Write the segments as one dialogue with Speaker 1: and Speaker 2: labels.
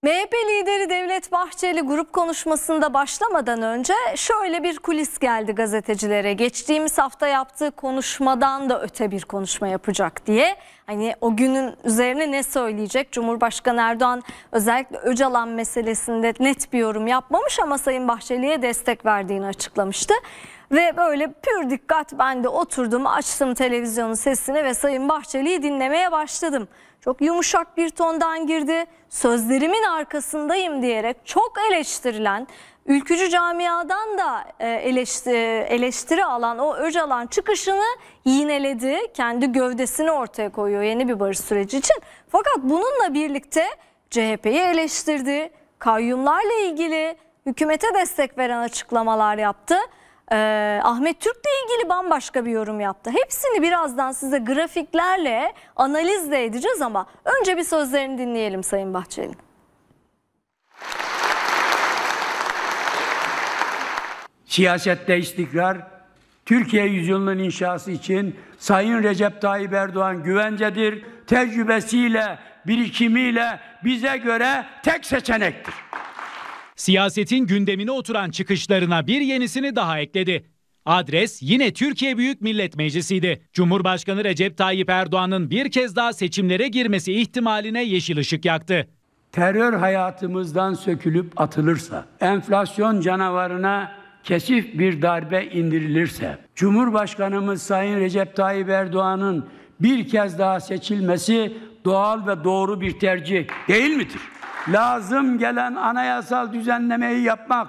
Speaker 1: MHP lideri Devlet Bahçeli grup konuşmasında başlamadan önce şöyle bir kulis geldi gazetecilere. Geçtiğimiz hafta yaptığı konuşmadan da öte bir konuşma yapacak diye. Hani o günün üzerine ne söyleyecek? Cumhurbaşkanı Erdoğan özellikle Öcalan meselesinde net bir yorum yapmamış ama Sayın Bahçeli'ye destek verdiğini açıklamıştı. Ve böyle pür dikkat ben de oturdum, açtım televizyonun sesini ve Sayın Bahçeli'yi dinlemeye başladım. Çok yumuşak bir tondan girdi. Sözlerimin arkasındayım diyerek çok eleştirilen, ülkücü camiadan da eleştiri alan o Öcalan çıkışını yineledi. Kendi gövdesini ortaya koyuyor yeni bir barış süreci için. Fakat bununla birlikte CHP'yi eleştirdi. Kayyumlarla ilgili hükümete destek veren açıklamalar yaptı. Ahmet Türk'le ilgili bambaşka bir yorum yaptı. Hepsini birazdan size grafiklerle analizle edeceğiz ama önce bir sözlerini dinleyelim Sayın Bahçeli'nin.
Speaker 2: Siyasette istikrar, Türkiye yüzyılının inşası için Sayın Recep Tayyip Erdoğan güvencedir. Tecrübesiyle, birikimiyle bize göre tek seçenektir.
Speaker 3: Siyasetin gündemine oturan çıkışlarına bir yenisini daha ekledi. Adres yine Türkiye Büyük Millet Meclisi'ydi. Cumhurbaşkanı Recep Tayyip Erdoğan'ın bir kez daha seçimlere girmesi ihtimaline yeşil ışık yaktı.
Speaker 2: Terör hayatımızdan sökülüp atılırsa, enflasyon canavarına kesif bir darbe indirilirse, Cumhurbaşkanımız Sayın Recep Tayyip Erdoğan'ın bir kez daha seçilmesi doğal ve doğru bir tercih değil midir? Lazım gelen anayasal düzenlemeyi yapmak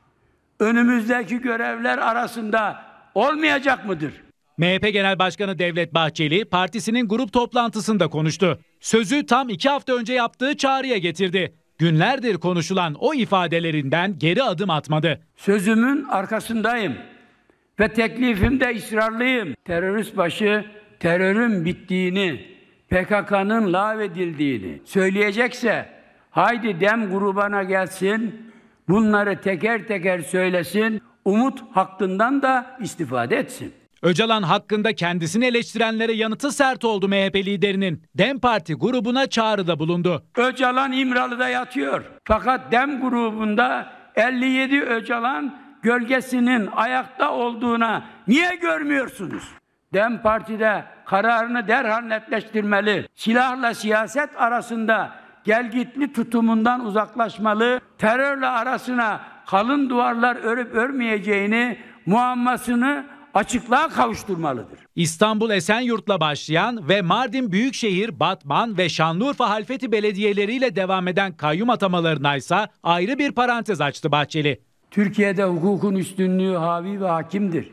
Speaker 2: önümüzdeki görevler arasında olmayacak mıdır?
Speaker 3: MHP Genel Başkanı Devlet Bahçeli partisinin grup toplantısında konuştu. Sözü tam 2 hafta önce yaptığı çağrıya getirdi. Günlerdir konuşulan o ifadelerinden geri adım atmadı.
Speaker 2: Sözümün arkasındayım ve teklifimde ısrarlıyım. Terörist başı terörün bittiğini, PKK'nın lağvedildiğini söyleyecekse haydi dem grubuna gelsin, bunları teker teker söylesin, umut hakkından da istifade etsin.
Speaker 3: Öcalan hakkında kendisini eleştirenlere yanıtı sert oldu MHP liderinin. DEM Parti grubuna çağrıda bulundu.
Speaker 2: Öcalan İmralı'da yatıyor. Fakat DEM grubunda 57 Öcalan gölgesinin ayakta olduğuna niye görmüyorsunuz? DEM Parti'de kararını derhal netleştirmeli. Silahla siyaset arasında gelgitli tutumundan uzaklaşmalı. Terörle arasına kalın duvarlar örüp örmeyeceğini, muammasını açıklığa kavuşturmalıdır.
Speaker 3: İstanbul Esenyurt'la başlayan ve Mardin Büyükşehir, Batman ve Şanlıurfa Halfeti belediyeleriyle devam eden kayyum atamalarına ise ayrı bir parantez açtı Bahçeli.
Speaker 2: Türkiye'de hukukun üstünlüğü havi ve hakimdir.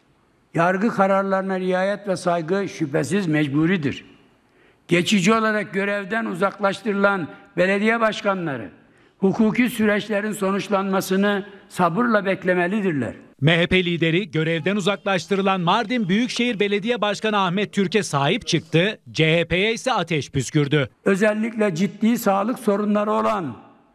Speaker 2: Yargı kararlarına riayet ve saygı şüphesiz mecburidir. Geçici olarak görevden uzaklaştırılan belediye başkanları hukuki süreçlerin sonuçlanmasını sabırla beklemelidirler.
Speaker 3: MHP lideri görevden uzaklaştırılan Mardin Büyükşehir Belediye Başkanı Ahmet Türk'e sahip çıktı, CHP'ye ise ateş püskürdü.
Speaker 2: Özellikle ciddi sağlık sorunları olan,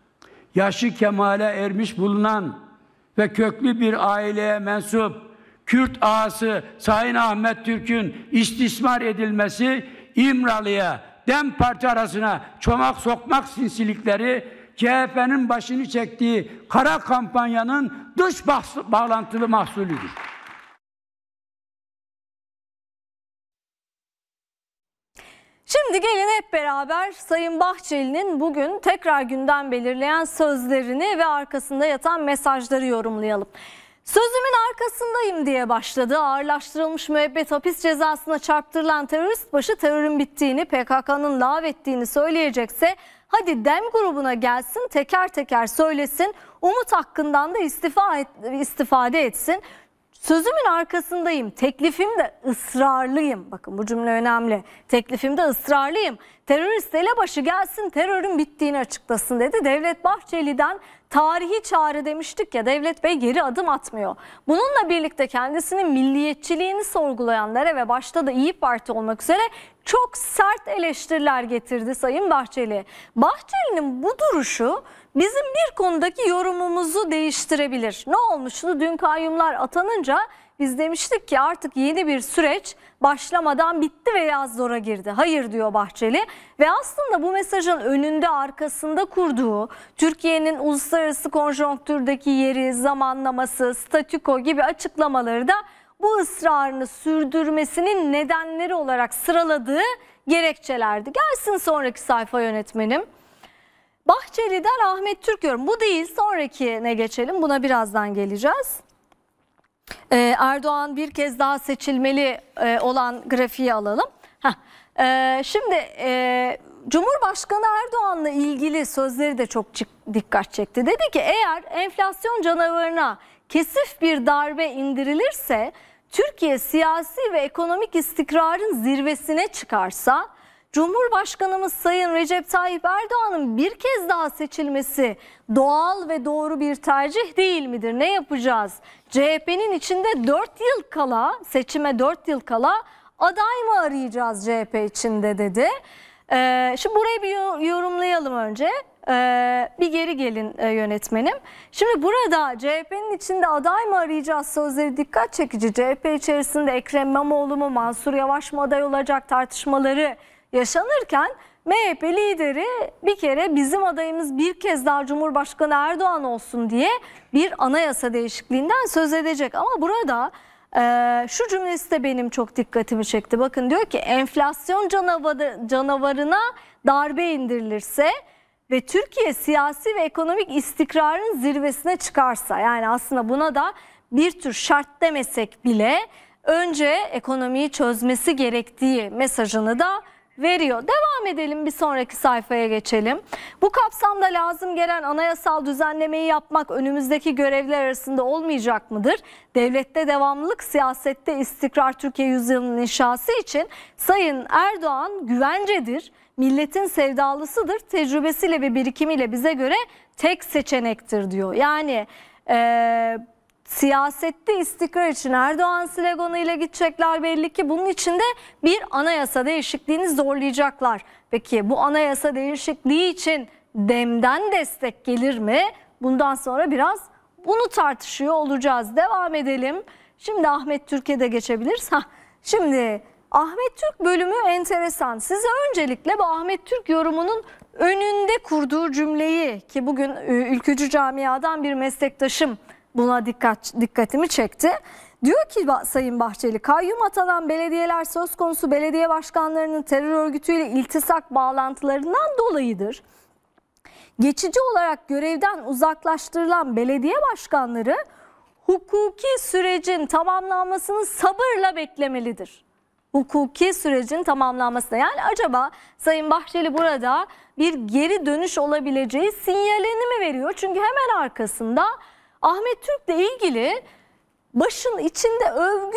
Speaker 2: yaşı kemale ermiş bulunan ve köklü bir aileye mensup Kürt ağası Sayın Ahmet Türk'ün istismar edilmesi, İmralı'ya, DEM Parti arasına çomak sokmak sinsilikleri CHP'nin başını çektiği kara kampanyanın dış bağlantılı mahsulüdür.
Speaker 1: Şimdi gelin hep beraber Sayın Bahçeli'nin bugün tekrar gündem belirleyen sözlerini ve arkasında yatan mesajları yorumlayalım. Sözümün arkasındayım diye başladı. Ağırlaştırılmış müebbet hapis cezasına çarptırılan terörist başı terörün bittiğini, PKK'nın lağvettiğini söyleyecekse hadi DEM grubuna gelsin, teker teker söylesin, umut hakkından da istifade etsin. Sözümün arkasındayım, teklifimde ısrarlıyım. Bakın bu cümle önemli. Teklifimde ısrarlıyım. Terörist elebaşı gelsin, terörün bittiğini açıklasın dedi. Devlet Bahçeli'den tarihi çağrı demiştik ya, Devlet Bey geri adım atmıyor. Bununla birlikte kendisinin milliyetçiliğini sorgulayanlara ve başta da İYİ Parti olmak üzere çok sert eleştiriler getirdi Sayın Bahçeli. Bahçeli'nin bu duruşu bizim bir konudaki yorumumuzu değiştirebilir. Ne olmuştu? Dün kayyumlar atanınca biz demiştik ki artık yeni bir süreç başlamadan bitti ve yaz zora girdi. Hayır diyor Bahçeli ve aslında bu mesajın önünde arkasında kurduğu Türkiye'nin uluslararası konjonktürdeki yeri, zamanlaması, statüko gibi açıklamaları da bu ısrarını sürdürmesinin nedenleri olarak sıraladığı gerekçelerdi. Gelsin sonraki sayfa yönetmenim. Bahçeli'den Ahmet Türk yorum. Bu değil, sonrakine geçelim. Buna birazdan geleceğiz. Erdoğan bir kez daha seçilmeli olan grafiği alalım. Şimdi Cumhurbaşkanı Erdoğan'la ilgili sözleri de çok dikkat çekti. Dedi ki eğer enflasyon canavarına kesif bir darbe indirilirse, Türkiye siyasi ve ekonomik istikrarın zirvesine çıkarsa, Cumhurbaşkanımız Sayın Recep Tayyip Erdoğan'ın bir kez daha seçilmesi doğal ve doğru bir tercih değil midir? Ne yapacağız? CHP'nin içinde 4 yıl kala, seçime 4 yıl kala aday mı arayacağız CHP içinde dedi. Şimdi burayı bir yorumlayalım önce. Bir geri gelin yönetmenim. Şimdi burada CHP'nin içinde aday mı arayacağız sözleri dikkat çekici. CHP içerisinde Ekrem İmamoğlu mu, Mansur Yavaş mı aday olacak tartışmaları yaşanırken MHP lideri bir kere bizim adayımız bir kez daha Cumhurbaşkanı Erdoğan olsun diye bir anayasa değişikliğinden söz edecek. Ama burada şu cümlesi de benim çok dikkatimi çekti. Bakın diyor ki enflasyon canavarına darbe indirilirse ve Türkiye siyasi ve ekonomik istikrarın zirvesine çıkarsa, yani aslında buna da bir tür şart demesek bile önce ekonomiyi çözmesi gerektiği mesajını da veriyor. Devam edelim, bir sonraki sayfaya geçelim. Bu kapsamda lazım gelen anayasal düzenlemeyi yapmak önümüzdeki görevler arasında olmayacak mıdır? Devlette devamlılık, siyasette istikrar Türkiye yüzyılının inşası için Sayın Erdoğan güvencedir, milletin sevdalısıdır, tecrübesiyle ve birikimiyle bize göre tek seçenektir diyor. Yani siyasette istikrar için Erdoğan sloganıyla gidecekler belli ki. Bunun için de bir anayasa değişikliğini zorlayacaklar. Peki bu anayasa değişikliği için DEM'den destek gelir mi? Bundan sonra biraz bunu tartışıyor olacağız. Devam edelim. Şimdi Ahmet Türk'e de geçebiliriz. Şimdi Ahmet Türk bölümü enteresan. Size öncelikle bu Ahmet Türk yorumunun önünde kurduğu cümleyi, ki bugün ülkücü camiadan bir meslektaşım buna dikkatimi çekti. Diyor ki Sayın Bahçeli, kayyum atanan belediyeler söz konusu belediye başkanlarının terör örgütüyle iltisak bağlantılarından dolayıdır. Geçici olarak görevden uzaklaştırılan belediye başkanları hukuki sürecin tamamlanmasını sabırla beklemelidir. Hukuki sürecin tamamlanmasına, yani acaba Sayın Bahçeli burada bir geri dönüş olabileceği sinyalini mi veriyor? Çünkü hemen arkasında Ahmet Türk'le ilgili başın içinde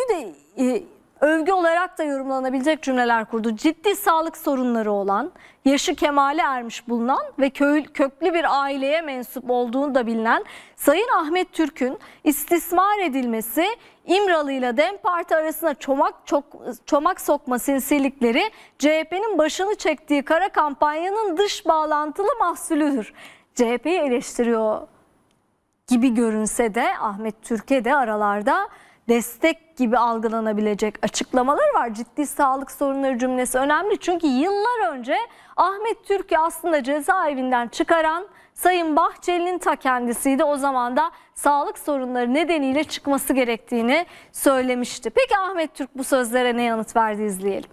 Speaker 1: övgü olarak da yorumlanabilecek cümleler kurdu. Ciddi sağlık sorunları olan, yaşı kemale ermiş bulunan ve köklü bir aileye mensup olduğunu da bilinen Sayın Ahmet Türk'ün istismar edilmesi, İmralı ile DEM Parti arasına çomak sokma sinsilikleri CHP'nin başını çektiği kara kampanyanın dış bağlantılı mahsulüdür. CHP'yi eleştiriyor gibi görünse de Ahmet Türk'e de aralarda destek gibi algılanabilecek açıklamalar var. Ciddi sağlık sorunları cümlesi önemli. Çünkü yıllar önce Ahmet Türk'ü aslında cezaevinden çıkaran Sayın Bahçeli'nin ta kendisiydi. O zaman da sağlık sorunları nedeniyle çıkması gerektiğini söylemişti. Peki Ahmet Türk bu sözlere ne yanıt verdi, izleyelim.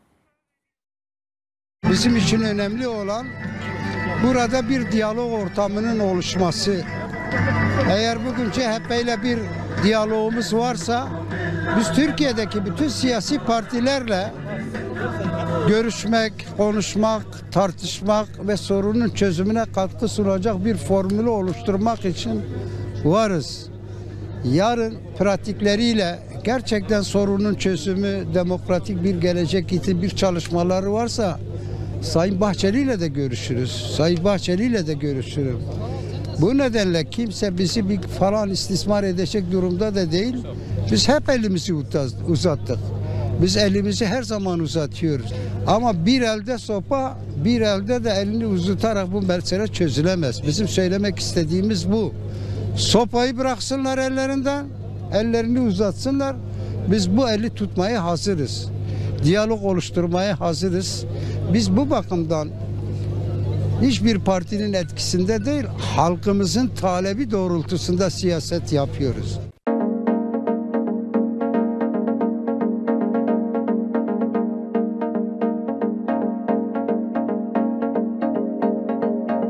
Speaker 4: Bizim için önemli olan burada bir diyalog ortamının oluşması. Eğer bugün CHP ile bir diyalogumuz varsa biz Türkiye'deki bütün siyasi partilerle görüşmek, konuşmak, tartışmak ve sorunun çözümüne katkı sunacak bir formülü oluşturmak için varız. Yarın pratikleriyle gerçekten sorunun çözümü, demokratik bir gelecek için bir çalışmaları varsa Sayın Bahçeli ile de görüşürüz. Sayın Bahçeli ile de görüşürüm. Bu nedenle kimse bizi bir falan istismar edecek durumda da değil. Biz hep elimizi uzattık. Biz elimizi her zaman uzatıyoruz. Ama bir elde sopa, bir elde de elini uzatarak bu mesele çözülemez. Bizim söylemek istediğimiz bu. Sopayı bıraksınlar ellerinden, ellerini uzatsınlar. Biz bu eli tutmaya hazırız. Diyalog oluşturmaya hazırız. Biz bu bakımdan hiçbir partinin etkisinde değil, halkımızın talebi doğrultusunda siyaset yapıyoruz.